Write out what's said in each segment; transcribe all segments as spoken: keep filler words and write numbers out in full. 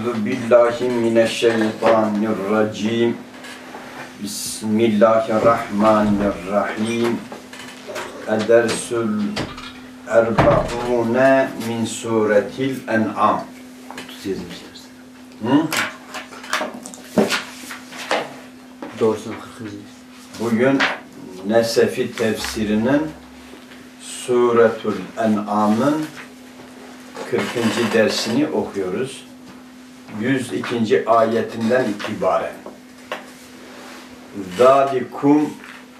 Euzu billahi mineşşeytanirracim. Bismillahirrahmanirrahim. Edersül erba'une min suretil en'am. Hı? Doğrusunu kırkıncı. Bugün Nesefi tefsirinin Suretül En'am'ın kırkıncı dersini okuyoruz. yüz ikinci ayetinden itibaren. Zalikum,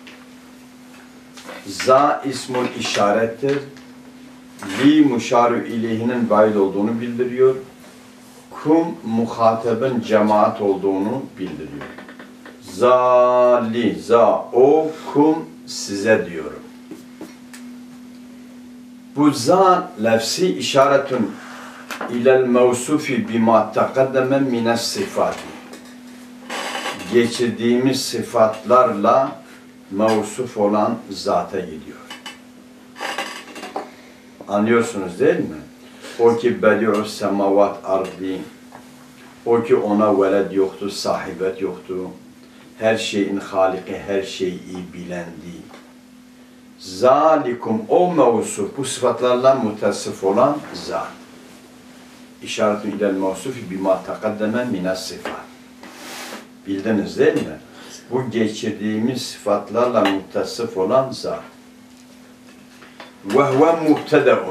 za ismul işarettir. Li muşaru ileyhinin bayil olduğunu bildiriyor. Kum muhatabın cemaat olduğunu bildiriyor. Zali, za, o, kum size diyorum. Bu za lefsi işaretun ilel mevsufi bima takaddeme mines sıfati. Geçirdiğimiz sıfatlarla mevsuf olan zata gidiyor. Anlıyorsunuz değil mi? O ki bedi'us semavat ardi, o ki ona veled yoktu, sahibet yoktu, her şeyin haliki, her şeyi bilendi. Zalikum, o mevsuf, bu sıfatlarla mutasıf olan zat. İşaretun ilel mevsufi bima takaddeme mines sıfat. Bildiniz değil mi? Bu geçirdiğimiz sıfatlarla mutasıf olan zat. Ve huve muhtedeun.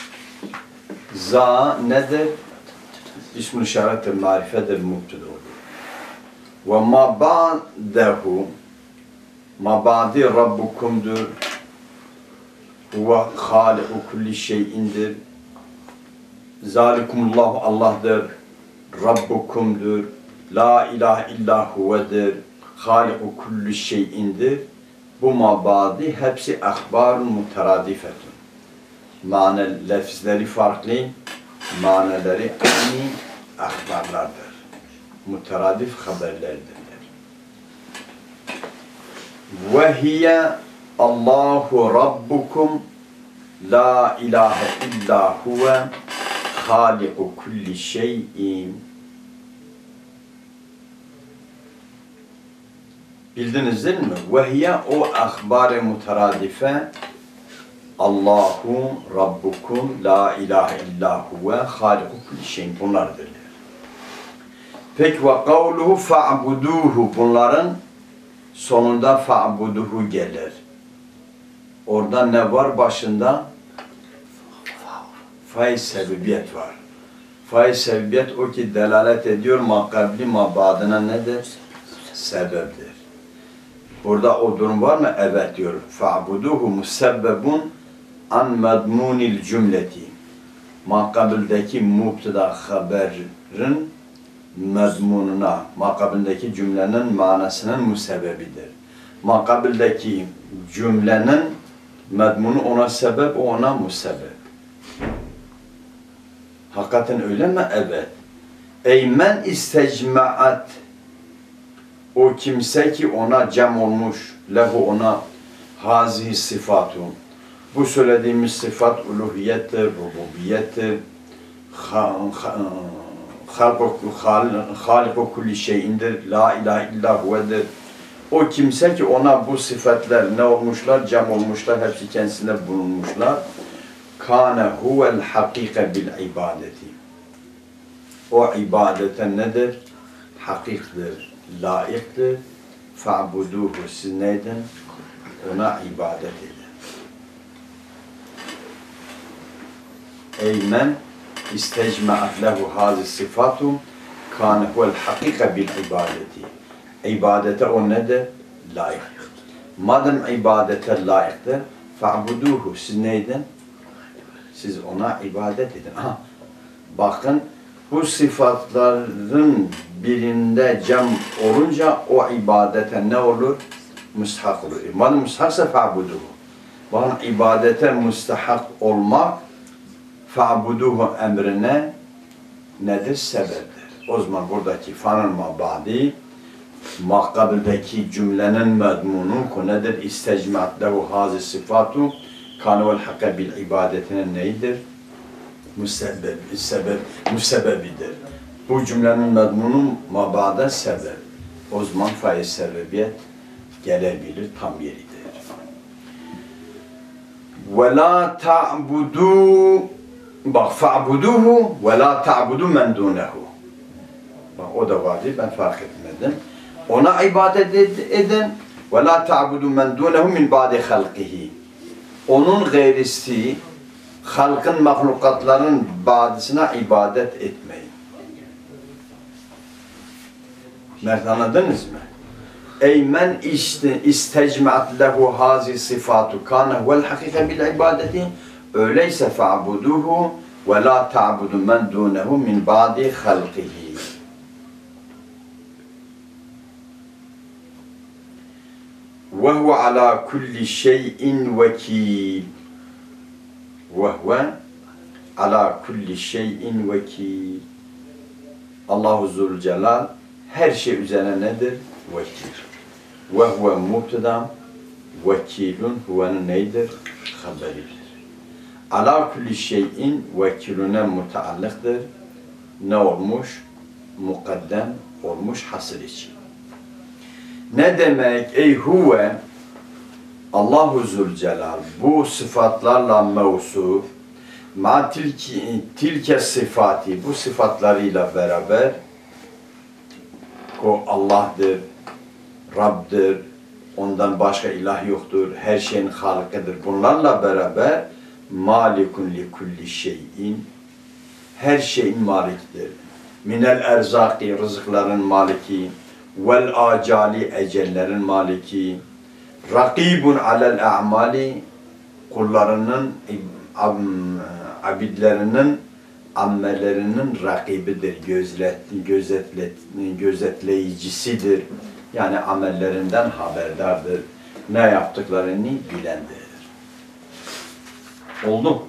Za nedir? İsm-i işaret-i marifedir, muhtede olur. Ve ma ba'dehu, ma ba'di rabbukumdur. Huve hâli'u kulli şeyindir. Zalikumullahu Allah'dır. Rabbukumdur. La ilahe illa huvedir. Hâli'u kulli şeyindir. Bu mabadi hepsi ahbarun muteradifetun. Mane lefzleri farklı, maneleri aynı ahbarlardır. Muteradif haberlerdirler. Ve hiye Allahu Rabbukum la ilahe illa huve hâli'u kulli şeyin. Bildiniz değil mi? Ve hiye o ahbar-ı muteradife Allahu Rabbukum la ilahe illa huve hâli'u kulli şeyin. Bunlardır. Peki ve kavluhu fa'buduhu, bunların sonunda fa'buduhu gelir. Orada ne var başında? Faiz sebebiyet var. Faiz sebebiyet o ki delalet ediyor makabli mabadına nedir? Sebeptir. Burada o durum var mı? Evet diyor. Fa'buduhu musebbebun an medmunil cümleti. Makabildeki mubtada haberin mezmununa, makabildeki cümlenin manasının musebbebidir. Makabildeki cümlenin mezmunu ona sebep, o ona musebbep. Hakikaten öyle mi? Evet. Ey men istecmaat, o kimse ki ona cem olmuş, lehu ona hazihi sıfatun. Bu söylediğimiz sıfat uluhiyettir, rububiyettir, hâliku kulli şeyindir, la ilahe illa huvedir. O kimse ki ona bu sıfatlar ne olmuşlar? Cem olmuşlar, hepsi kendisinde bulunmuşlar. Kâne huvel hakîke bil ibadeti. O ibadete nedir? Hakiktir, layıktır. Fa'buduhu, siz neyden? Ona ibadet edin. Ey men istecma'at lehu hazi sıfatu kâne huvel hakîke bil ibadeti. İbadete o nedir? Layık. Madem ibadete layıktır, fa'buduhu, siz neyden? Siz ona ibadet edin. Aha, bakın, bu sıfatların birinde cem olunca o ibadete ne olur? Müstahak olur. Madem müstahaksa fa'buduhu. Bakın, ibadete müstahak olmak fa'buduhu emrine nedir? Sebeptir. O zaman buradaki fanın mabadi makabildeki cümlenin medmunu ku nedir? İstecmaat lehu hazi sıfatu kanuvel hakka bil ibadetinin neyidir? Müsebbeb, sebep, müsebbebidir. Bu cümlenin medmunu mabada sebep. O zaman faiz sebebiyet gelebilir, tam yeridir. وَلَا تَعْبُدُوا Bak, فَعْبُدُوهُ وَلَا تَعْبُدُوا مَنْ دُونَهُ. Bak, o da vardı, ben fark etmedim. Ona ibadet edin. وَلَا تَعْبُدُوا مَنْ دُونَهُ مِنْ بَعْدِ خَلْقِهِ. Onun gayrisi, halkın, mahlukatların badisine ibadet etmeyin. Mert, anladınız mı? Ey men istecmaat lehu hazi sifatu kana huvel hakika bil ibadeti öyleyse fa'buduhu ve la ta'budu men dunehu min ba'di halqihi. Ve huve ala kulli şeyin vekil. Ve huve ala kulli şeyin vekil. Allahu Zülcelal her şey üzerine nedir? Vekil. Ve huve mubtedam vekilun huvenin neydir? Haberidir. Ala kulli şeyin vekilune mutaallıktır. Ne olmuş? Mukaddem olmuş hasır için. Ne demek? Ey huve Allahu Zülcelal bu sıfatlarla mevsuf ma tilki, tilke sıfati bu sıfatlarıyla beraber o Allah'dır, Rabb'dir, ondan başka ilah yoktur, her şeyin halıkıdır. Bunlarla beraber malikun li kulli şeyin her şeyin malikidir. Minel erzaki rızıkların maliki vel acali ecellerin maliki rakibun alel a'mali kullarının abidlerinin ammellerinin rakibidir, gözlet, gözetlet, gözetleyicisidir. Yani amellerinden haberdardır. Ne yaptıklarını bilendir. Oldu.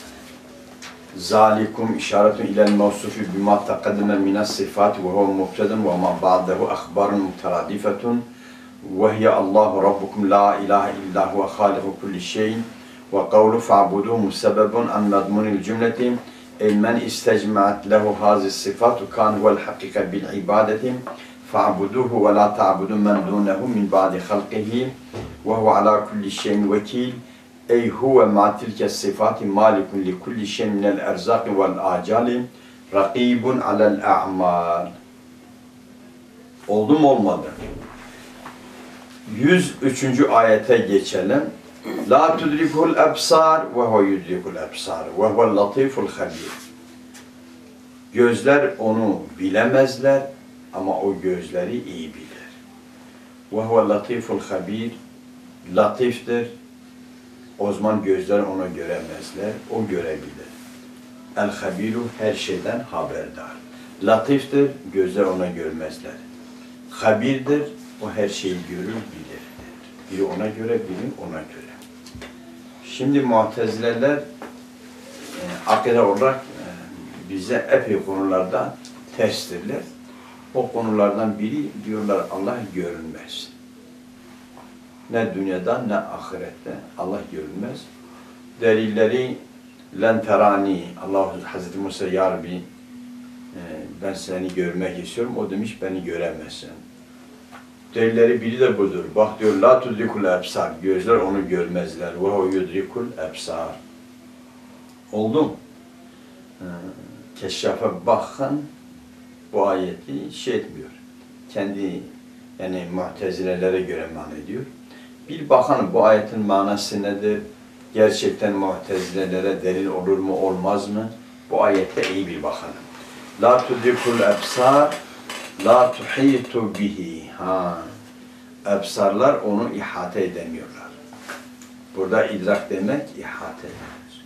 Zalikum işaretun ilel mevsufi bima taqaddeme minas sifat ve huve mubtedun ve ma ba'dahu akhbarun mutaradifetun ve hiye Allahu rabbukum la ilahe illa huve haliku kulli şeyin ve kavlu fa'buduhu musebbebun an madmunil cümleti ey men istecmaat lehu hazi sifatu kan huvel hakika bil ibadeti fa'buduhu ve la ta'budu men dunehu min ba'di halqihi ve huve ala kulli şeyin vekil ey huve ma tilke sifati malikun li kulli şeyin minel erzaki vel acali rakibun alel a'mal. Oldu mu olmadı? yüz üçüncü ayete geçelim. La tudrikul ebsar ve huve yudrikul ebsar ve huvel latiful habir. Gözler onu bilemezler ama o gözleri iyi bilir. Ve huvel latiful habir. Latiftir. O zaman gözler onu göremezler, o görebilir. El-habiru her şeyden haberdar. Latiftir, gözler ona görmezler. Habirdir, o her şeyi görür, bilir. Biri ona göre, biri ona göre. Şimdi Mu'tezileler e, akide olarak e, bize epey konularda terstirler. O konulardan biri diyorlar Allah görünmez. Ne dünyada ne ahirette Allah görünmez. Delilleri len terani Allah Hazreti Musa ya Rabbi e, ben seni görmek istiyorum. O demiş beni göremezsin. Delilleri biri de budur. Bak diyor la tudrikul ebsar. Gözler onu görmezler. Ve o yudrikul ebsar. Oldu mu? Ee, Keşşafa bakın bu ayeti şey etmiyor. Kendi yani Mu'tezilelere göre mana ediyor. Bir bakalım bu ayetin manası nedir? Gerçekten Mu'tezilelere delil olur mu olmaz mı? Bu ayette iyi bir bakalım. La tudrikul ebsar la tuhitu bihi. Ha. Ebsarlar onu ihate edemiyorlar. Burada idrak demek ihate demek.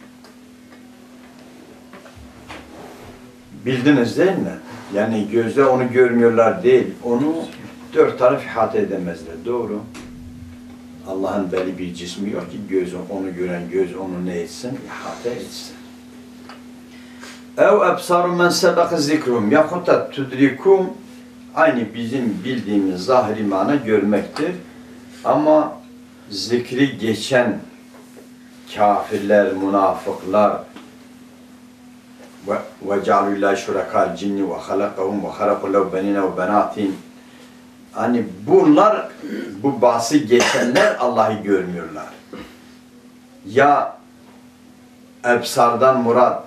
Bildiniz değil mi? Yani gözle onu görmüyorlar değil. Onu dört taraf ihate edemezler. Doğru. Allah'ın belli bir cismi yok ki göz onu gören göz onu ne etsin? İhate etsin. Ev ebsaru men sebeke zikrum yahut da tudrikum aynı bizim bildiğimiz zahiri mana görmektir. Ama zikri geçen kafirler, münafıklar ve cealu lillahi şuraka'l cinni ve halakahum ve halaku lehu benine ve benatin. Hani bunlar, bu bahsi geçenler Allah'ı görmüyorlar. Ya ebsardan murad,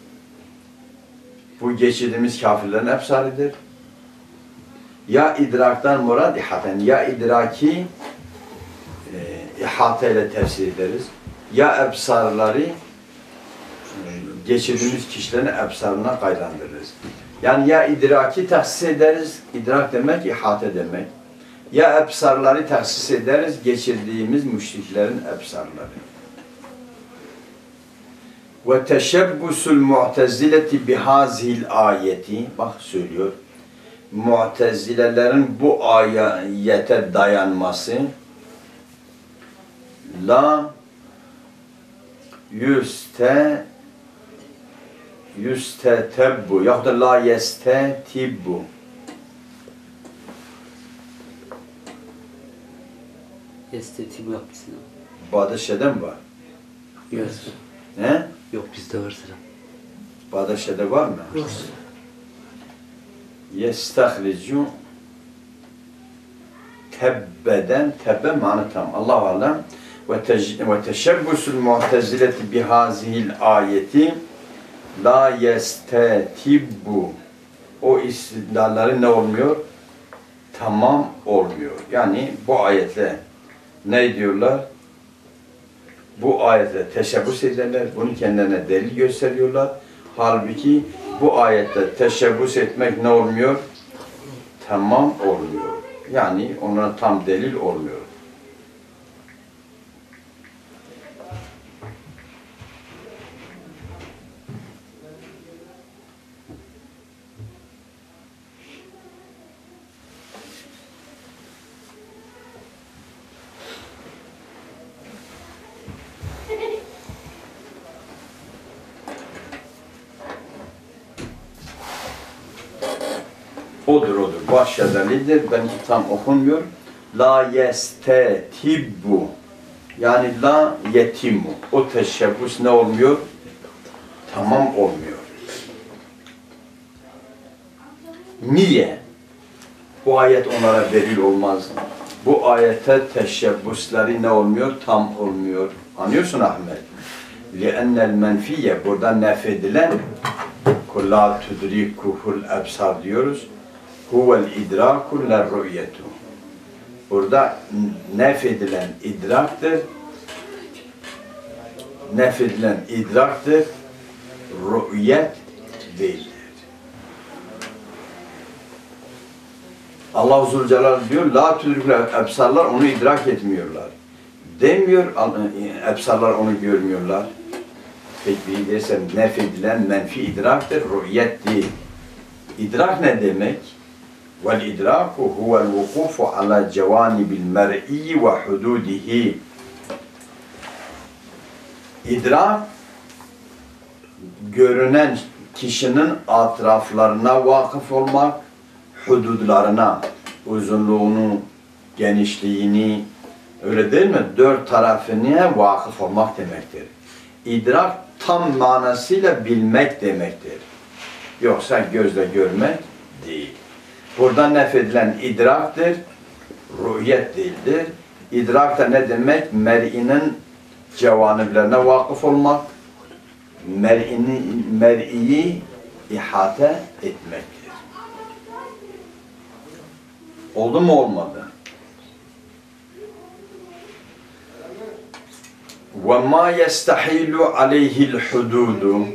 bu geçirdiğimiz kafirlerin ebsarıdır. Ya idraktan murad ihaten, ya idraki e, ihate ile tefsir ederiz. Ya ebsarları e, geçirdiğimiz kişilerin ebsarına kaydandırırız. Yani ya idraki tahsis ederiz, idrak demek ihate demek. Ya ebsarları tahsis ederiz, geçirdiğimiz müşriklerin ebsarları. Ve teşebbusul mu'tezileti bihazihil ayeti, bak söylüyor, Mu'tezilelerin bu ayete dayanması la yüste yüstetebbu yahut da la yestetibbu Estetiğimi yapmışsın. Badışe'de mi var? Yok. He? Yok bizde var sıra. Badışe'de var mı? Yok. Yestahricu tebbeden, tebbe manı tam. Allah-u Alem ve teşebbusul mu'tezileti bihazihil ayeti la yestetibbu, o istidlalleri ne olmuyor? Tamam olmuyor. Yani bu ayetle ne diyorlar? Bu ayetle teşebbüs ederler. Bunu kendilerine delil gösteriyorlar. Halbuki bu ayette teşebbüs etmek ne olmuyor? Tamam olmuyor. Yani ona tam delil olmuyor. Odur odur. Başyadalidir. Benimki tam okunmuyor. La yestetibbu. Yani la yetimu. O teşebbüs ne olmuyor? Tamam olmuyor. Niye? Bu ayet onlara delil olmaz. Bu ayete teşebbüsleri ne olmuyor? Tam olmuyor. Anlıyorsun Ahmet? لِأَنَّ الْمَنْفِيَّ burada nefedilen kullâ tudrikuhul ebsar diyoruz. Huvel idrakul la ru'yetu. Burada nefedilen idraktır. Nefedilen idraktır. Ru'yet değildir. Allah-u Zülcelal diyor, la tudrikul ebsarlar onu idrak etmiyorlar. Demiyor, ebsarlar onu görmüyorlar. Peki dersem nefedilen menfi idraktır, ru'yet değil. İdrak ne demek? Vel idraku huvel vukufu ala cevanibil mer'i ve hududihi. İdrak, görünen kişinin atraflarına vakıf olmak, hududlarına, uzunluğunu, genişliğini, öyle değil mi? Dört tarafına vakıf olmak demektir. İdrak tam manasıyla bilmek demektir. Yoksa gözle görmek değil. Burada nefedilen idraktır, ruhiyet değildir. İdrak da ne demek? Mer'inin cevaniblerine vakıf olmak, mer'ini, mer'iyi ihate etmektir. Oldu mu olmadı? وَمَا يَسْتَحِيلُ عَلَيْهِ الْحُدُودُ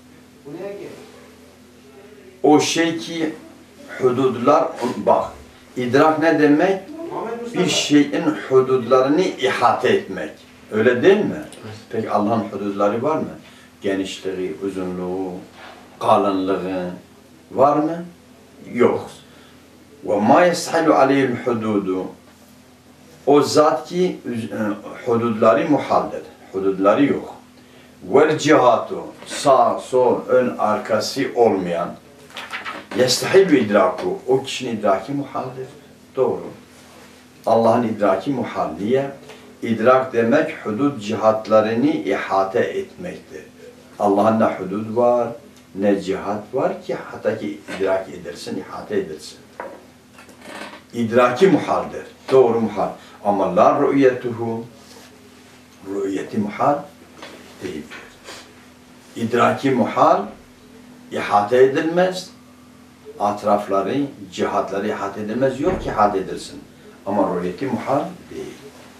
O şey ki hududlar, bak, idrak ne demek? Bir şeyin hududlarını ihate etmek. Öyle değil mi? Peki Allah'ın hududları var mı? Genişliği, uzunluğu, kalınlığı var mı? Yok. وَمَا يَسْتَحِيلُ عَلَيْهِ الْحُدُودُ O zat ki hududları muhaldir. Hududları yok. Vel cihatu sağ, sol, ön, arkası olmayan yestahilü idraku o kişinin idraki muhaldir. Doğru. Allah'ın idraki muhalliye. İdrak demek hudud cihatlarını ihate etmektir. Allah'ın ne hudud var, ne cihat var ki hatta ki idrak edilsin, ihate edilsin. İdraki muhaldir. Doğru muhal. Ama la ru'yetuhu, rü'yeti muhal değildir. İdraki muhal ihate edilmez. Atrafları, cihatları ihate edilmez. Yok ki ihate edilsin. Ama rü'yeti muhal değil.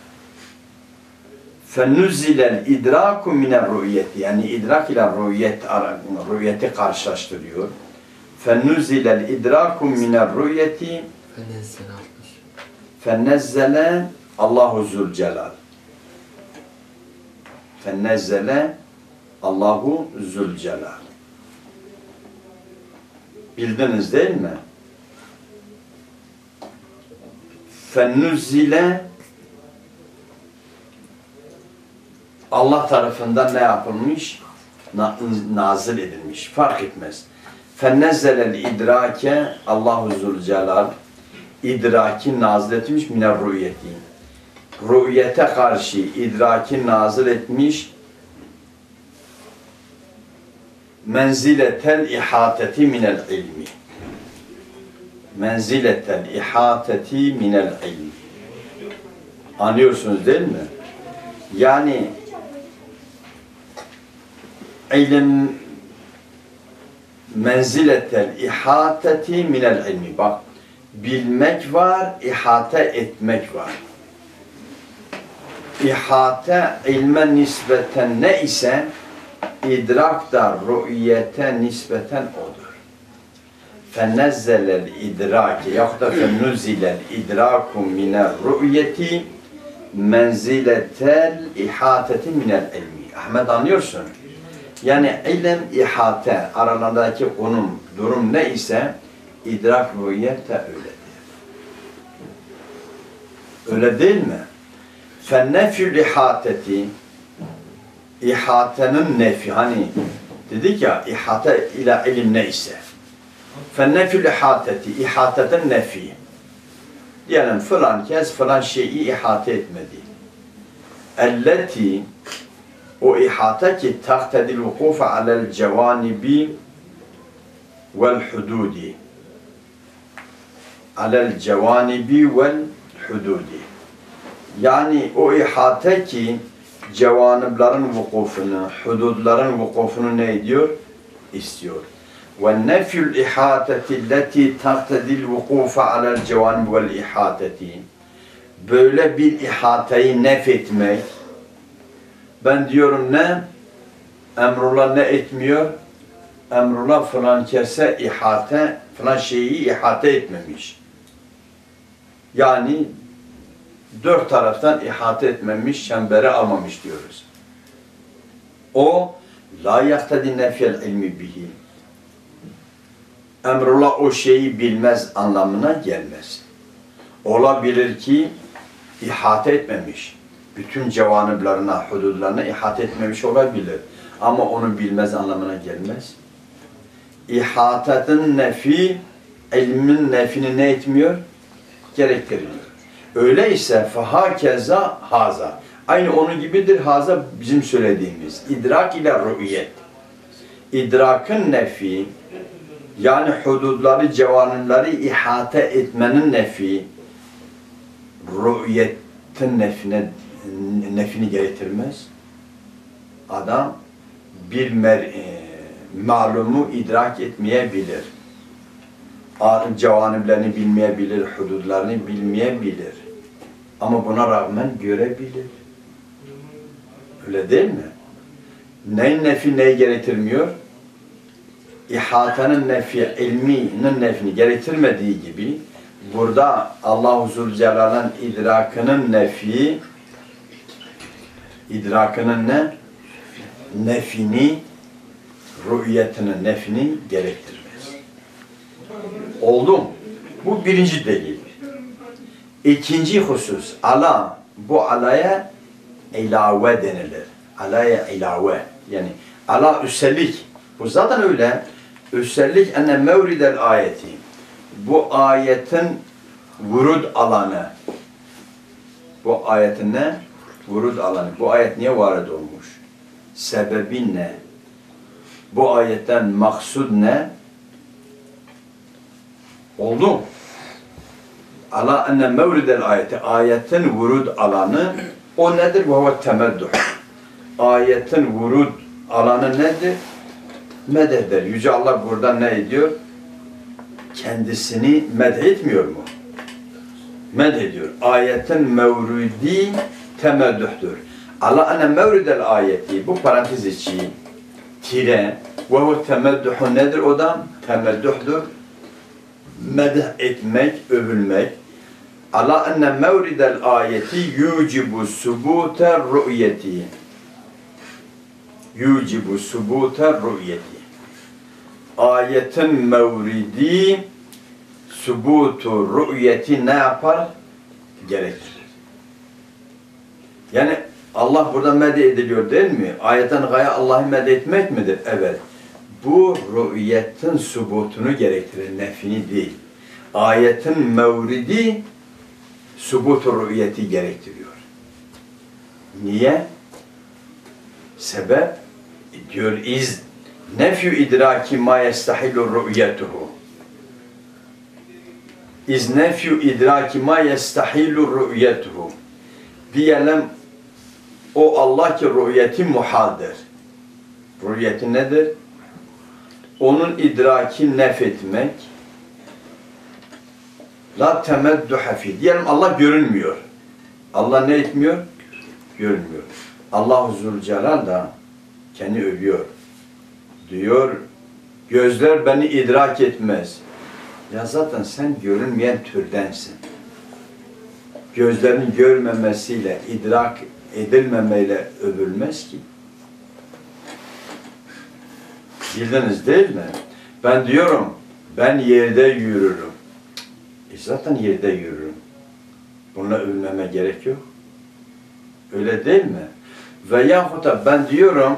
فَنُزِّلَ الْاِدْرَاكُ مِنَ الرُّؤْيَةِ yani idrak ile rü'yet, rü'yeti karşılaştırıyor. فَنُزِّلَ الْاِدْرَاكُ مِنَ الرُّؤْيَةِ فَنَزَّلَ Allahu Zülcelal. فَنَزَّلَ Allahu Zülcelal. Bildiniz değil mi? فَنُزِّلَ Allah tarafından ne yapılmış? Na, nazil edilmiş. Fark etmez. فَنَزَّلَ الْاِدْرَاكَ Allahu Zülcelal idraki nazil etmiş miner rü'yeti. Rü'yete karşı idraki nazil etmiş menziletel ihateti minel ilmi. Menziletel ihateti minel ilmi. Anlıyorsunuz değil mi? Yani ilim menziletel ihateti minel ilmi. Bak, bilmek var, ihate etmek var. İhate ilme nispeten ne ise idrak da rü'yete nispeten odur. فَنَزَّلَ الْاِدْرَاكِ yahut da فَنُزِّلَ الْاِدْرَاكُ مِنَ الرُّؤْيَةِ menziletel ihateti minel ilmi. Ahmet anlıyorsun? Yani ilim, ihate aralarındaki konum, durum ne ise idrak, rü'yet de öyledir. Öyle değil mi? فَنَّفِيُ الْاِحَاتَةِ İhatenin nefi, hani dedik ya, ihate ile ilim neyse. فَنَّفِيُ الْاِحَاتَةِ İhatetin nefi. Diyelim falan kez falan şeyi ihate etmedi. اَلَّتِي O ihate ki تَقْتَدِ الْوُقُوفَ عَلَى الْجَوَانِبِ وَالْحُدُودِ عَلَى الْجَوَانِبِ وَالْحُدُودِ Yani o ihate ki cevaniblerin vukufunu, hududların vukufunu ne ediyor? İstiyor. وَالنَّفْيُ الْاِحَاتَةِ الَّتِي تَقْتَدِ الْوُقُوفَ عَلَى الْجَوَانِبِ وَالْاِحَاتَةِ Böyle bir ihateyi nef etmek. Ben diyorum ne? Emrullah ne etmiyor? Emrullah falan kese ihate, falan şeyi ihate etmemiş. Yani dört taraftan ihate etmemiş, çembere almamış diyoruz. O la yaktadi nefyel ilmi bihi. Emrullah o şeyi bilmez anlamına gelmez. Olabilir ki ihate etmemiş. Bütün cevaniblerine, hududlarına ihate etmemiş olabilir. Ama onu bilmez anlamına gelmez. İhatetin nefi, ilmin nefini ne etmiyor? Gerektirmiyor. Öyleyse fehâkeza haza. Aynı onun gibidir haza bizim söylediğimiz. İdrak ile rü'yet. İdrakın nefi, yani hududları, cevanimleri ihate etmenin nefi, rü'yetin nefine, nefini gerektirmez. Adam bir mer, e, malumu idrak etmeyebilir. Cevaniblerini bilmeyebilir, hududlarını bilmeyebilir. Ama buna rağmen görebilir. Öyle değil mi? Neyin nefi neyi gerektirmiyor? İhatenin nefi, ilminin nefini gerektirmediği gibi burada Allah-u Zülcelal'ın idrakının nefi, idrakının ne? Nefini, rü'yetinin nefini gerektirmez. Oldu mu? Bu birinci delil. İkinci husus, ala, bu alaya ilave denilir. Alaya ilave. Yani ala üstelik. Bu zaten öyle. Üstelik enne mevridel ayeti. Bu ayetin vurud alanı. Bu ayetin ne? Vurud alanı. Bu ayet niye varid olmuş? Sebebi ne? Bu ayetten maksud ne? Oldu. Ala enne mevridel ayeti. Ayetin vurud alanı o nedir? Ve huve temedduh. Ayetin vurud alanı nedir? Medheder. Yüce Allah burada ne ediyor? Kendisini medhetmiyor mu? Medhediyor. Ayetin mevrudi temedduhtur. Ala enne mevridel ayeti. Bu parantez içi. Tire. Ve huve temedduhu nedir o da? Temedduhdur. Medh etmek, övülmek. Ala enne mevridel ayeti yucibu subute ru'yeti. Yucibu subute ru'yeti. Ayetin mevridi subutu ru'yeti ne yapar? Gerektirir. Yani Allah burada medh ediliyor değil mi? Ayetten gaye Allah'ı medh etmek midir? Evet. Bu rü'yetin subutunu gerektirir, nefini değil. Ayetin mevridi subutu rü'yeti gerektiriyor. Niye? Sebep diyor iz nefyu idraki ma yestahilu rü'yetuhu. İz nefyu idraki ma yestahilu rü'yetuhu. Diyelim o Allah ki rü'yeti muhaldir. Rü'yeti nedir? Onun idraki nef etmek. La temedduha fi. Diyelim Allah görünmüyor. Allah ne etmiyor? Görünmüyor. Allah-u Zülcelal da kendi övüyor. Diyor, gözler beni idrak etmez. Ya zaten sen görünmeyen türdensin. Gözlerin görmemesiyle, idrak edilmemeyle övülmez ki. Bildiniz değil mi? Ben diyorum, ben yerde yürürüm. E zaten yerde yürürüm. Bununla övülmeme gerek yok. Öyle değil mi? Veyahut da ben diyorum,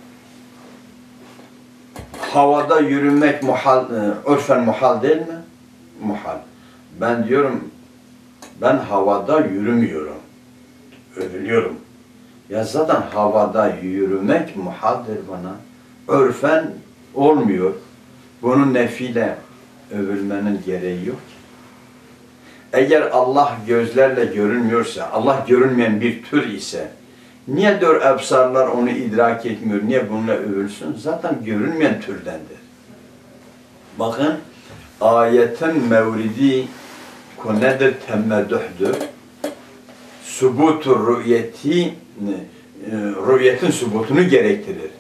havada yürümek muhal, örfen muhal değil mi? Muhal. Ben diyorum, ben havada yürümüyorum. Övülüyorum. Ya zaten havada yürümek muhaldir bana. Örfen olmuyor. Bunun nefiyle övülmenin gereği yok. Eğer Allah gözlerle görünmüyorsa, Allah görünmeyen bir tür ise, niye dört ebsarlar onu idrak etmiyor, niye bununla övülsün? Zaten görünmeyen türdendir. Bakın, ayetin mevridi nedir? Temmeduhdur. Subutu rü'yeti, rü'yetin subutunu gerektirir.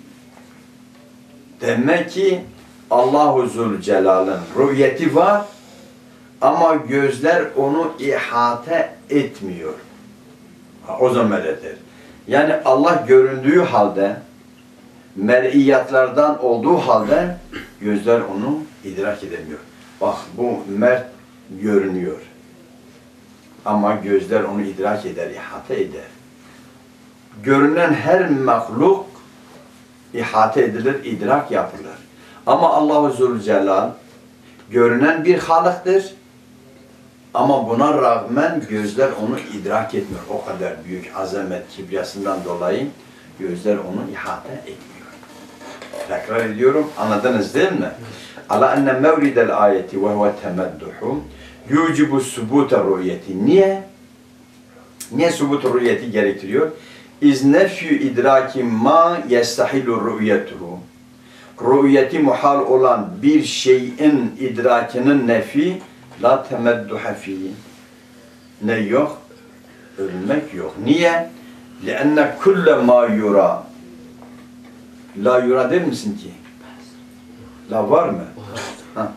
Demek ki Allah-u Zülcelal'ın rü'yeti var ama gözler onu ihate etmiyor. Ha, o zaman öyledir. Yani Allah göründüğü halde, mer'iyatlardan olduğu halde gözler onu idrak edemiyor. Bak bu mert görünüyor. Ama gözler onu idrak eder, ihate eder. Görünen her mahluk ihate edilir, idrak yapılır. Ama Allah-u Zülcelal görünen bir halıktır. Ama buna rağmen gözler onu idrak etmiyor. O kadar büyük azamet, kibriyasından dolayı gözler onu ihate etmiyor. Tekrar ediyorum, anladınız değil mi? Ala enne mevridel ayeti ve huve temedduhu yucibu subuta rü'yeti. Niye? Niye subutu rü'yeti gerektiriyor? İz nefyu idraki ma yestahilu rü'yetuhu. Rü'yeti muhal olan bir şeyin idrakinin nefi la temedduha fihi. Ne yok? Övülmek yok. Niye? لِأَنَّ كُلَّ مَا يُرَى. La yura der misin ki? La var mı? Ha.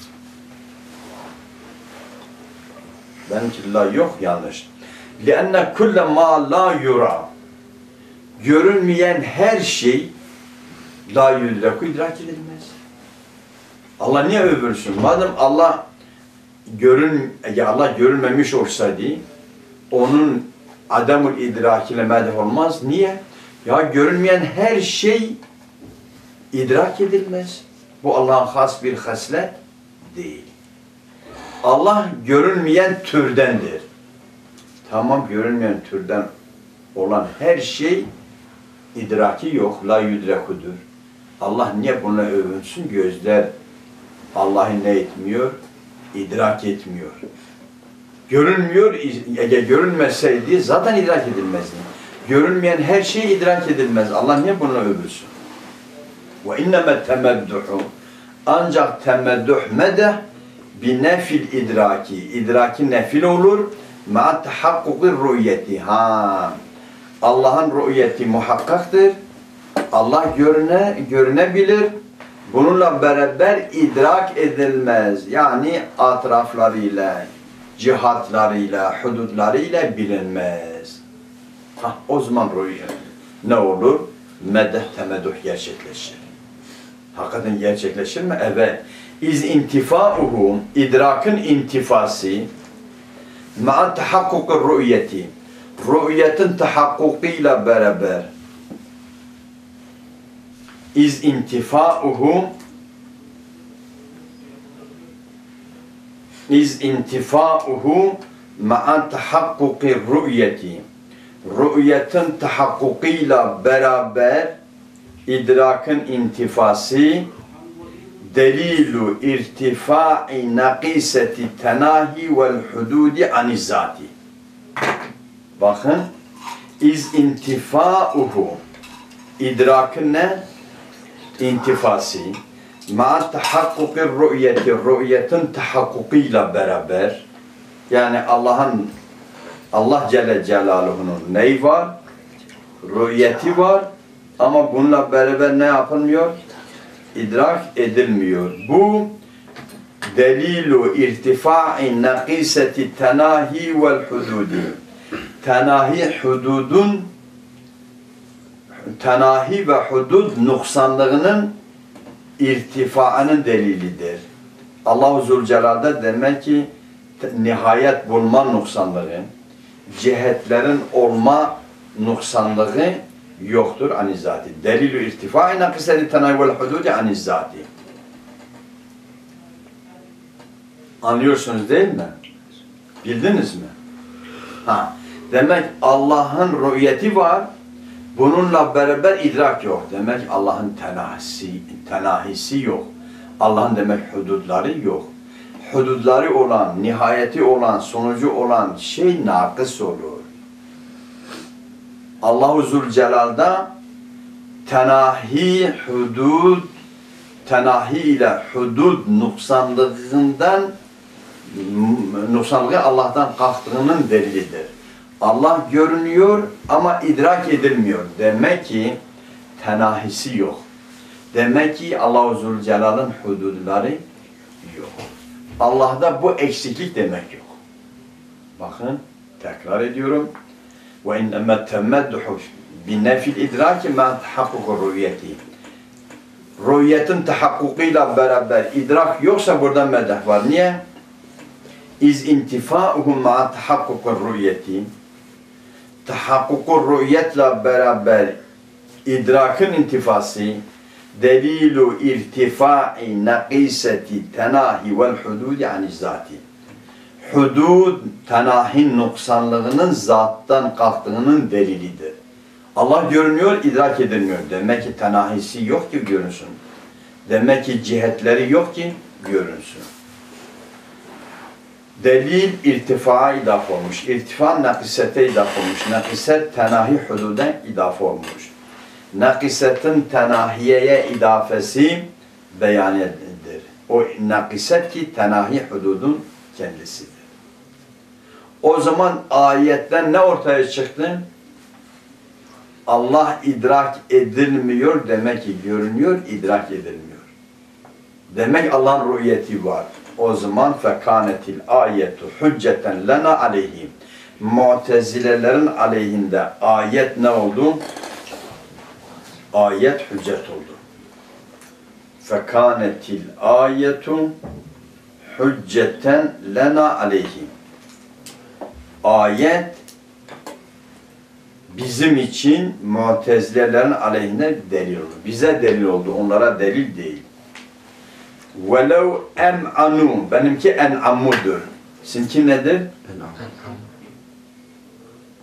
Benimki la yok, yanlış. لِأَنَّ كُلَّ مَا لَا يُرَى. Görünmeyen her şey la yudraku idrak edilmez. Allah niye övülsün? Madem Allah görün, ya Allah görünmemiş olsaydı onun adamul idrakiyle medh olmaz. Niye? Ya görünmeyen her şey idrak edilmez. Bu Allah'ın has bir haslet değil. Allah görünmeyen türdendir. Tamam, görünmeyen türden olan her şey idraki yok, la yudrakudur. Allah niye bununla övünsün? Gözler Allah'ı ne etmiyor? İdrak etmiyor. Görünmüyor, eğer görünmeseydi zaten idrak edilmezdi. Görünmeyen her şey idrak edilmez. Allah niye bununla övülsün? Ve inneme temedduhu. Ancak temedduh medeh bi nefil idraki. İdraki nefil olur. Ma tahakkuki rü'yeti. Ha. Allah'ın rü'yeti muhakkaktır. Allah görüne, görünebilir. Bununla beraber idrak edilmez. Yani atraflarıyla, cihatlarıyla, hududlarıyla bilinmez. Ha, o zaman rü'yet ne olur? Medeh temedduh gerçekleşir. Hakikaten gerçekleşir mi? Evet. İz intifauhu, idrakın intifası ma'a tahakkukur rü'yeti. Rü'yetin tahakkukuyla beraber iz intifauhu iz intifauhu ma'a tahakkukir rü'yeti. Rü'yetin tahakkukuyla beraber idrakın intifası delilu irtifa'i nakiseti tenahi vel hududi anizati. Bakın, iz intifauhu, idrakın ne? İntifası. Ma tahakkukir rü'yeti, rü'yetin tahakkukuyla beraber, yani Allah'ın, Allah Celle Celaluhu'nun neyi var? Rü'yeti var. Ama bununla beraber ne yapılmıyor? İdrak edilmiyor. Bu delilu irtifa'i nakiseti tenahi vel hududi. Tenahi hududun tenahi ve hudud noksanlığının irtifaının delilidir. Allah-u Zülcelal'da demek ki nihayet bulma noksanlığı, cihetlerin olma noksanlığı yoktur anizati. Delilü irtifai nakiseti tenahi vel hududi anizati. Anlıyorsunuz değil mi? Bildiniz mi? Ha. Demek Allah'ın rü'yeti var. Bununla beraber idrak yok. Demek Allah'ın tenahisi, tenahisi yok. Allah'ın demek hududları yok. Hududları olan, nihayeti olan, sonucu olan şey nakıs olur. Allah-u Zülcelal'da tenahi hudud, tenahi ile hudud noksanlığından, noksanlığı Allah'tan kalktığının delilidir. Allah görünüyor ama idrak edilmiyor. Demek ki tenahisi yok. Demek ki Allah-u Zülcelal'ın hududları yok. Allah'da bu eksiklik demek yok. Bakın, tekrar ediyorum. وَاِنَّمَا تَمَّدُّحُ بِنَفِي الْاِدْرَاكِ مَا تَحَقُّقُ رُؤْيَتِهِ. Rü'yetin tahakkukuyla beraber idrak yoksa burada medeh var. Niye? İz intifauhu ma'a tahakkukur rü'yeti. Tahakkukur rü'yetle beraber idrakın intifası delilu irtifa'i nakiseti tenahi vel hududi anizzati. Hudud, tenahin noksanlığının zattan kalktığının delilidir. Allah görünüyor, idrak edilmiyor. Demek ki tenahisi yok ki görünsün. Demek ki cihetleri yok ki görünsün. Delil irtifaa idaf olmuş. İrtifa nakisete idaf olmuş. Nakiset tenahi hududa idaf olmuş. Nakisetin tenahiyeye idafesi beyanıdır. O nakiset ki tenahi hududun kendisidir. O zaman ayetten ne ortaya çıktı? Allah idrak edilmiyor demek ki görünüyor, idrak edilmiyor. Demek Allah'ın rü'yeti var. O zaman fekanetil ayetu hücceten lena aleyhim. Mu'tezilelerin aleyhinde ayet ne oldu? Ayet hüccet oldu. Fekanetil ayetu hücceten lena aleyhim. Ayet bizim için Mu'tezilelerin aleyhine delil oldu. Bize delil oldu, onlara delil değil. وَلَوْ اَمْعَنُوا benimki en'amudur. Sizinki nedir?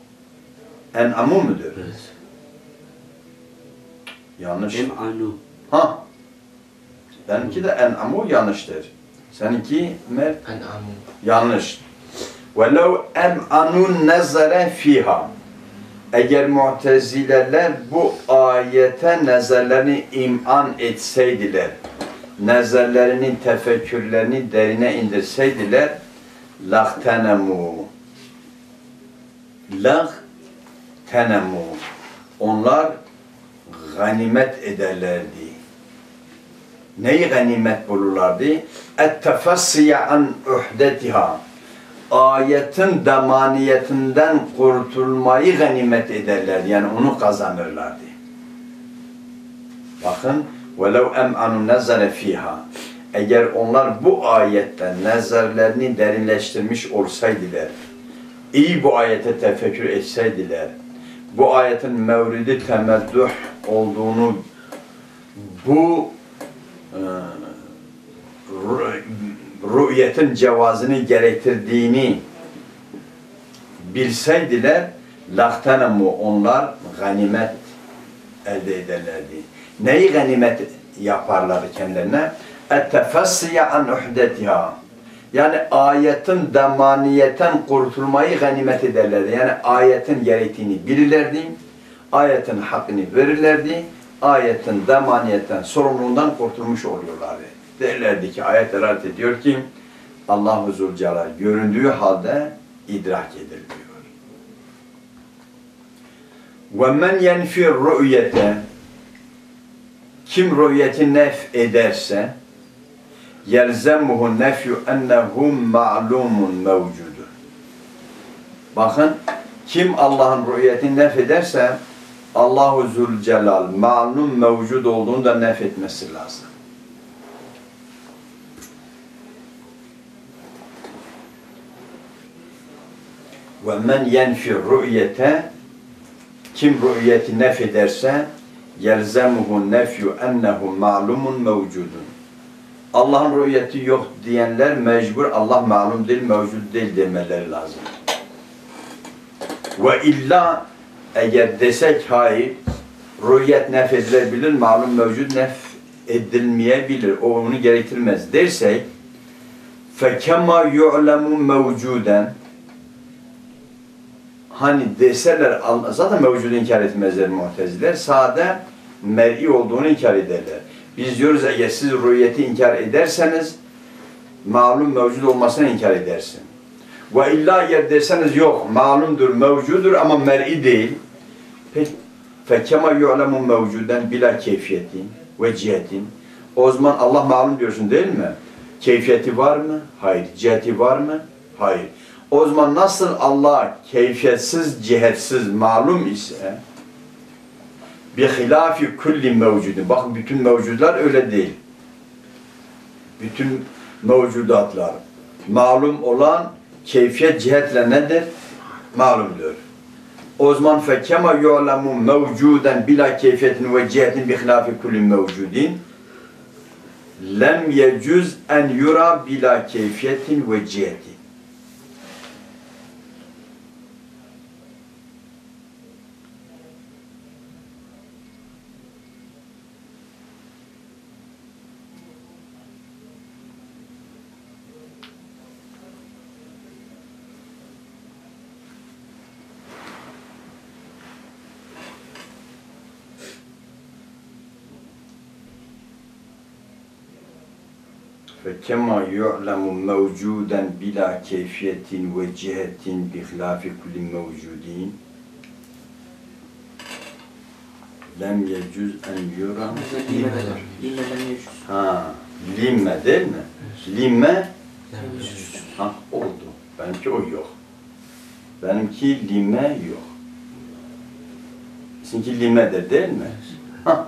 En'amu mudur? Evet. Yanlış. Em'anu. Ha. Benimki de en'amu yanlıştır. Seninki mer En'amu. yanlış. وَلَوْ اَمْعَنُوا نَزَرَ فِيهَا Eğer Mu'tezileler bu ayete nezerlerini im'an etseydiler, nezerlerinin tefekkürlerini derine indirseydiler, لَغْتَنَمُوا لَغْتَنَمُوا Onlar ganimet ederlerdi. Neyi ganimet bulurlardı? اَتَّفَصِّيَ عَنْ اُحْدَتِهَا Ayetin demaniyetinden kurtulmayı ganimet ederlerdi. Yani onu kazanırlardı. Bakın وَلَوْ اَمْعَنُوا نَزَرَ فِيهَا Eğer onlar bu ayetten nezerlerini derinleştirmiş olsaydılar, iyi bu ayete tefekkür etseydiler, bu ayetin mevridi temedduh olduğunu, bu e, rü'yetin cevazını gerektirdiğini bilseydiler, لَغْتَنَمُوا Onlar ganimet elde ederlerdi. Neyi ganimet yaparlardı kendilerine? اَتَّفَصِّيَ عَنْ اُحْدَتِهَا Yani ayetin demaniyetten kurtulmayı ganimet ederlerdi. Yani ayetin gerektiğini bilirlerdi, ayetin hakkını verirlerdi, ayetin demaniyetten, sorumluluğundan kurtulmuş oluyorlardı. Derlerdi ki ayet delalet ediyor ki Allah-u Zülcelal göründüğü halde idrak ediliyor. وَمَنْ يَنْفِي الرُّؤْيَةَ Kim rü'yeti nef ederse يَلْزَمُهُ نَفْيُ اَنَّهُ مَعْلُومٌ مَوْجُودٌ Bakın, kim Allah'ın rü'yetini nef ederse Allah-u Zülcelal ma'lum mevcud olduğunu da nef etmesi lazım. وَمَنْ يَنْفِي الرُّؤْيَةَ Kim rü'yeti nef ederse يَلْزَمُهُ نَفْيُ اَنَّهُ مَعْلُومٌ مَوْجُودٌ Allah'ın rü'yeti yok diyenler mecbur Allah malum değil, mevcut değil demeleri lazım. Ve illa eğer desek hayır, rü'yet nef edilebilir, malum mevcut nef edilmeyebilir, o onu gerektirmez dersek فَكَمَا يُعْلَمُ مَوْجُودًا Hani deseler, zaten mevcudu inkar etmezler Mu'teziler, sade mer'i olduğunu inkar ederler. Biz diyoruz eğer siz rü'yeti inkar ederseniz, malum mevcud olmasına inkar edersin. Ve illa eğer derseniz yok, malumdur, mevcudur ama mer'i değil. Peki, فَكَمَا يُعْلَمُ مَوْجُودًا bila keyfiyetin ve cihetin. O zaman Allah malum diyorsun değil mi? Keyfiyeti var mı? Hayır. Ciheti var mı? Hayır. O zaman nasıl Allah keyfiyetsiz, cihetsiz, malum ise bihilafi kulli mevcudun. Bakın bütün mevcudlar öyle değil. Bütün mevcudatlar malum olan keyfiyet cihetle nedir? Malumdur. O zaman fekema yu'lamu mevcuden bila keyfiyetin ve cihetin bihilafi kulli mevcudin lem yecüz en yura bila keyfiyetin ve cihetin. فَكَمَا يُعْلَمُ مَوْجُودًا بِلَا كَيْفِيَةٍ وَجِهَةٍ بِخِلَافِ كُلِّ مَوْجُودٍ لَمْ يَجُزْ اَنْ يُرَى Ha, limme değil mi? Limme ha, oldu. Benimki o yok. Benimki limme yok. Sizinki limmedir değil mi? Ha.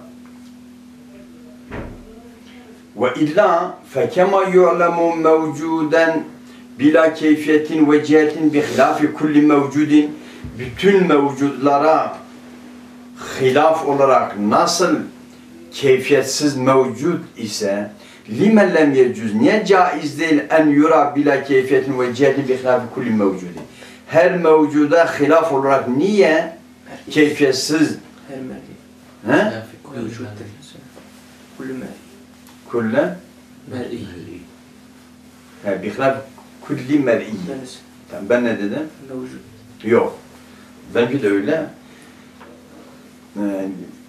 Ve illa fekema yu'lemu mevcuden bila keyfiyetin ve cihetin bihilafi kulli mevcudin bütün mevcudlara hilaf olarak nasıl keyfiyetsiz mevcut ise limen lem yecüz niye caiz değil en yura bila keyfiyetin ve cihetin bihilafi kulli mevcudin her mevcuda hilaf olarak niye keyfiyetsiz her mevcut Kullu mer. Kulle Mer'i. he bihlaf kulli mer'i. Deniz. Tamam, ben ne dedim? Mevcut. Yok. Belki de öyle. Ee,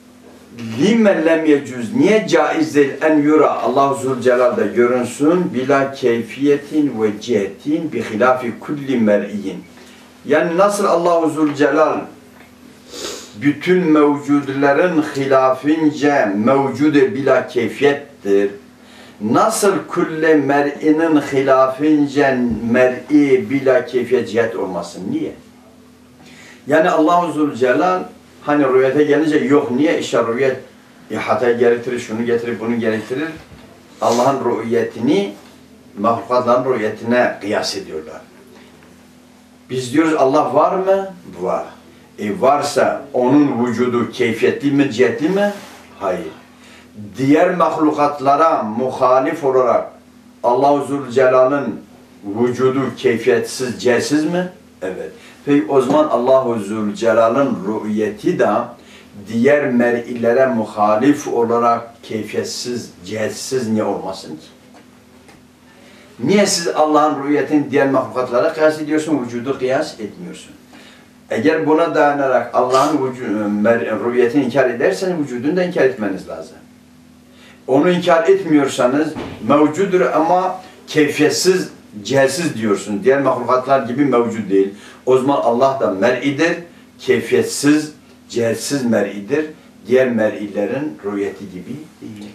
Lime lem yecüz. Niye caiz değil en yura Allah-u Zülcelal'da görünsün bila keyfiyetin ve cihetin bi hilafi kulli mer'iyin. Yani nasıl Allah-u Zülcelal bütün mevcudların hilafince mevcude bila keyfiyettir. Nasıl kulle mer'inin hilafince mer'i bila keyfiyet cihet olmasın? Niye? Yani Allah-u Zülcelal hani rüyete gelince yok niye işte rüyet ihataya gerektirir, şunu getirir, bunu gerektirir. Allah'ın rüyetini mahlukatların rüyetine kıyas ediyorlar. Biz diyoruz Allah var mı? Var. E varsa onun vücudu keyfiyetli mi, cihetli mi? Hayır. Diğer mahlukatlara muhalif olarak Allah-u Zülcelal'ın vücudu keyfiyetsiz, cihetsiz mi? Evet. Peki o zaman Allah-u Zülcelal'ın rü'yeti de diğer mer'ilere muhalif olarak keyfiyetsiz, cihetsiz niye olmasın ki? Niye siz Allah'ın rü'yetini diğer mahlukatlara kıyas ediyorsun, vücudu kıyas etmiyorsun? Eğer buna dayanarak Allah'ın rü'yetini inkar ederseniz vücudunu da inkar etmeniz lazım. Onu inkar etmiyorsanız mevcudur ama keyfiyetsiz, cihetsiz diyorsunuz. Diğer mahlukatlar gibi mevcut değil. O zaman Allah da mer'idir, keyfiyetsiz, cihetsiz mer'idir. Diğer mer'ilerin rü'yeti gibi değil.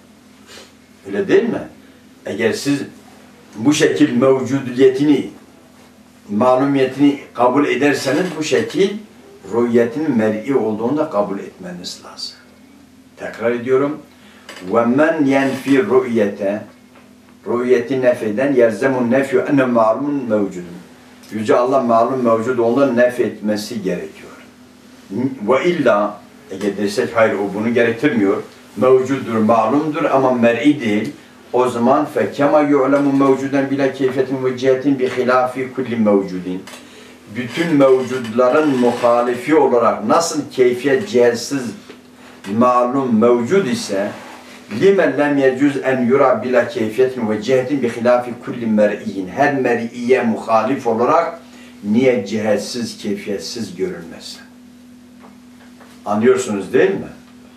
Öyle değil mi? Eğer siz bu şekil mevcudiyetini, malumiyetini kabul ederseniz bu şekil rü'yetin mer'i olduğunu da kabul etmeniz lazım. Tekrar ediyorum. وَمَنْ يَنْفِي رُؤْيَةَ Rü'yeti nefeden yerzemun nefyu enne ma'lumun mevcudun. Yüce Allah malum mevcud olduğunu nef etmesi gerekiyor. Ve illa eğer dersek hayır o bunu gerektirmiyor. Mevcuddur, malumdur ama mer'i değil. O zaman fekema yu'lemu mevcuden bila keyfiyetin ve cihetin bi hilafi kulli mevcudin. Bütün mevcudların muhalifi olarak nasıl keyfiyet cihetsiz malum mevcud ise limen lem yecüz en yura bila keyfiyetin ve cihetin bi hilafi kulli mer'iyin. Her mer'iye muhalif olarak niye cihetsiz, keyfiyetsiz görülmez? Anlıyorsunuz değil mi?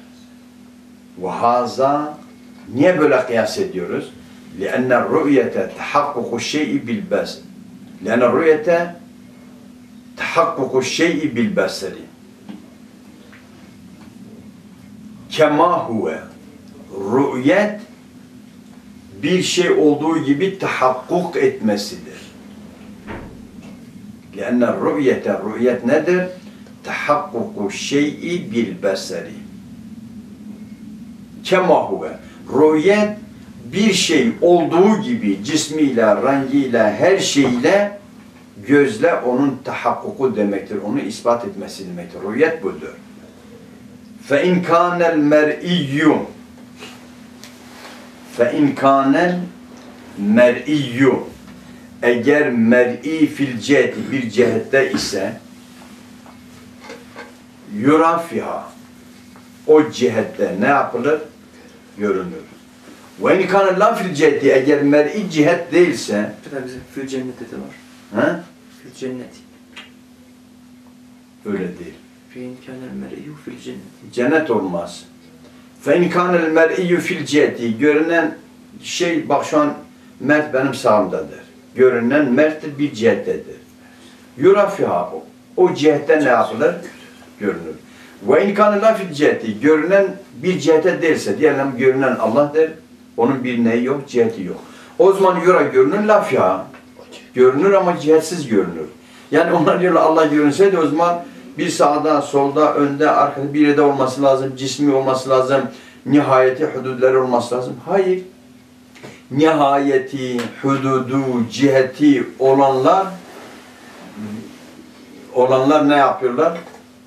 Ve haza niye böyle kıyas ediyoruz? لِأَنَّ الرُّؤْيَةَ تَحَقُّقُ الشَّيْءِ بِالْبَسْرِ لِأَنَّ الرُّؤْيَةَ تَحَقُّقُ الشَّيْءِ بِالْبَسْرِ كَمَا هُوَ Rü'yet bir şey olduğu gibi tahakkuk etmesidir. لِأَنَّ الرُّؤْيَةَ Rü'yet nedir? تَحَقُّقُ الشَّيْءِ بِالْبَسَرِ كَمَا هُوَ Rü'yet bir şey olduğu gibi cismiyle, rengiyle, her şeyle gözle onun tahakkuku demektir. Onu ispat etmesi demektir. Rü'yet budur. فَاِنْ كَانَ الْمَرْئِيُّ فَاِنْ كَانَ الْمَرْئِيُّ Eğer mer'i fil ciheti bir cihette ise yurafiha o cihette ne yapılır? Görünür. Ve in kana la fil ciheti eğer mer'i cihet değilse Tabi bizim fil cenneti de var. he? Fil cenneti. Öyle değil. Fe in kânel mer'iyyu fil cenneti. Cennet olmaz. Fe in kana el mer'iyyu fil ciheti görünen şey bak şu an mert benim sağımdadır. Görünen merttir bir cihettedir. Yurafiha o. O cihette ne yapılır? Görünür. Ve in kana la fil ciheti görünen bir cihete değilse diyelim görünen Allah'tır. Onun bir neyi yok, ciheti yok. O zaman yura görünür, lafya görünür ama cihetsiz görünür. Yani onlar diyorlar Allah görünseydi o zaman bir sağda, solda, önde, arkada bir yerde olması lazım, cismi olması lazım, nihayeti, hududları olması lazım. Hayır. Nihayeti, hududu, ciheti olanlar olanlar ne yapıyorlar?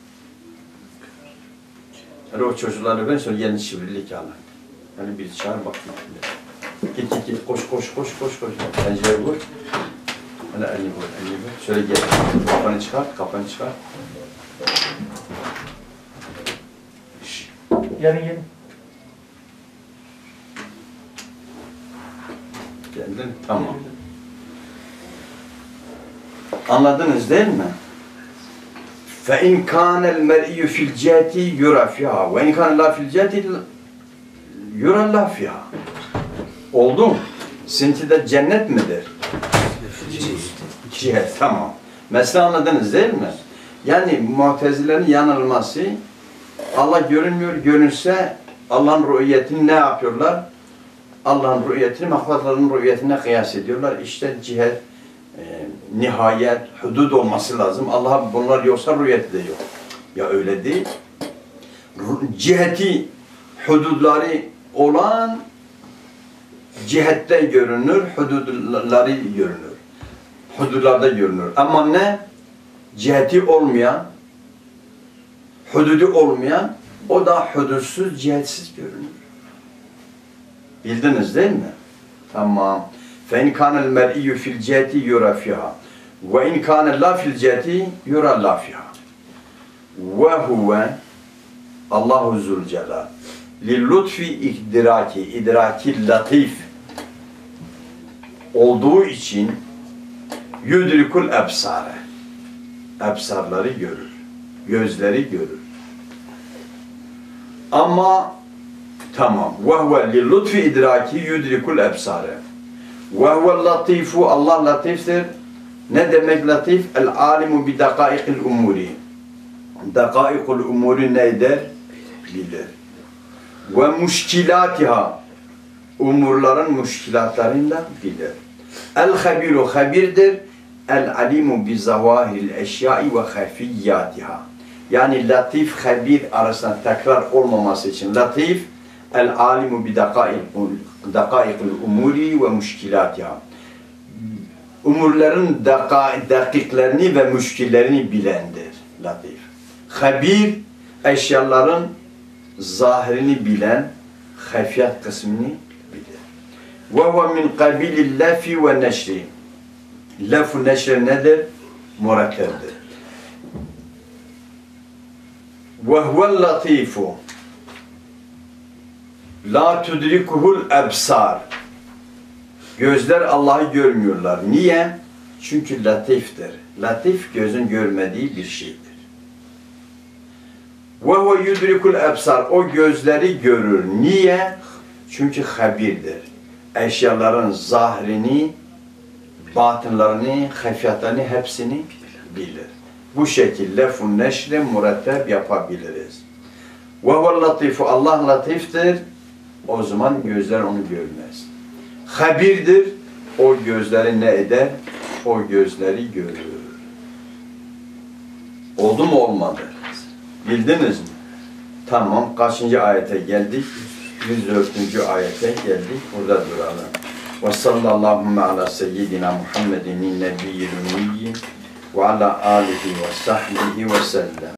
Yani o çocukları ben sonra yeni çivrilik alın. Yani bir çağır bakma. Git git git koş koş koş koş koş. Pencereyi vur. Hani elini vur, elini vur. Şöyle gel. Kafanı çıkart, kafanı çıkart. Yarın gelin. Geldin, tamam. Anladınız değil mi? فَاِنْ كَانَ الْمَرْءِيُّ فِي الْجَهَةِ يُرَى فِيهَا وَاِنْ كَانَ اللّٰهُ فِي الْجَهَةِ يُرَى اللّٰهُ فِيهَا. Oldu mu? Sintide cennet midir? Cihet, tamam. Mesela anladınız değil mi? Yani Mu'tezilerin yanılması, Allah görünmüyor, görünse Allah'ın rü'yetini ne yapıyorlar? Allah'ın rü'yetini mahlukatların rü'yetine kıyas ediyorlar. İşte cihet, e, nihayet, hudud olması lazım. Allah'a bunlar yoksa rü'yeti de yok. Ya öyle değil. Ciheti, hududları olan cihette görünür, hududları görünür. Hududlarda görünür. Ama ne? Ciheti olmayan, hududu olmayan, o da hudutsuz, cihetsiz görünür. Bildiniz değil mi? Tamam. فَاِنْ كَانَ الْمَرْءِيُّ فِي الْجِهَةِ يُرَى فِيهَا وَاِنْ كَانَ اللّٰهُ فِي الْجِهَةِ يُرَى اللّٰهُ فِيهَا وَهُوَ Allahu Zülcelal لِلْلُطْفِ idraki, idraki latif olduğu için yudrikul ebsare, ebsarları görür, gözleri görür. Ama tamam. وَهُوَ لِلْلُطْفِ idraki yudrikul ebsare وَهُوَ latifu, Allah latiftir. Ne demek latif? El-alimu bi dakâikil umuri. Dakâikul umuri neydir? Bilir. Ve muşkilatiha, umurların muşkilatlarını da bilir. El-habiru habirdir. El-alimu bi zavahiril eşyai ve hafiyyatiha. Yani latif, habir arasında tekrar olmaması için latif, el-alimu bi dakâikil umuri ve muşkilatiha. Umurların dakiklerini ve müşkillerini bilendir latif. Habir, eşyaların zahirini bilen, hafiyat kısmını bilir. Ve huve min kabilil lefi ve neşri. Lef-u neşri nedir? Murakkebdir. Ve huvel latifu la tudrikuhul ebsar. Gözler Allah'ı görmüyorlar. Niye? Çünkü latiftir. Latif gözün görmediği bir şeydir. Ve huve yudrikul ebsar. O gözleri görür. Niye? Çünkü habirdir. Eşyaların zahirini, batınlarını, hafiyatlarını hepsini bilir. Bu şekilde lef-u neşri muretteb yapabiliriz. Ve huve latifu. Allah latiftir. O zaman gözler onu görmez. Habirdir. O gözleri ne eder? O gözleri görür. Oldu mu olmadı? Bildiniz mi? Tamam. Kaçıncı ayete geldik? yüz dördüncü ayete geldik. Burada duralım. Ve sallallahu ala seyyidina Muhammedin nebiyyil ümmiyi ve ala alihi ve sahbihi ve sellem.